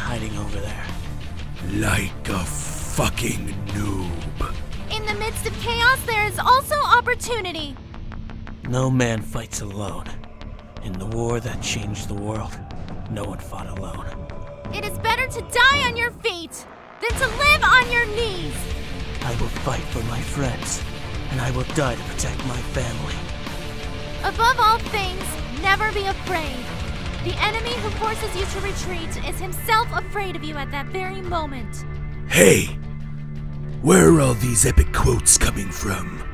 hiding over there. Like a fucking noob. In the midst of chaos, there is also opportunity. No man fights alone. In the war that changed the world, no one fought alone. It is better to die on your feet than to live on your knees. I will fight for my friends, and I will die to protect my family. Above all things, never be afraid. The enemy who forces you to retreat is himself afraid of you at that very moment. Hey! Where are all these epic quotes coming from?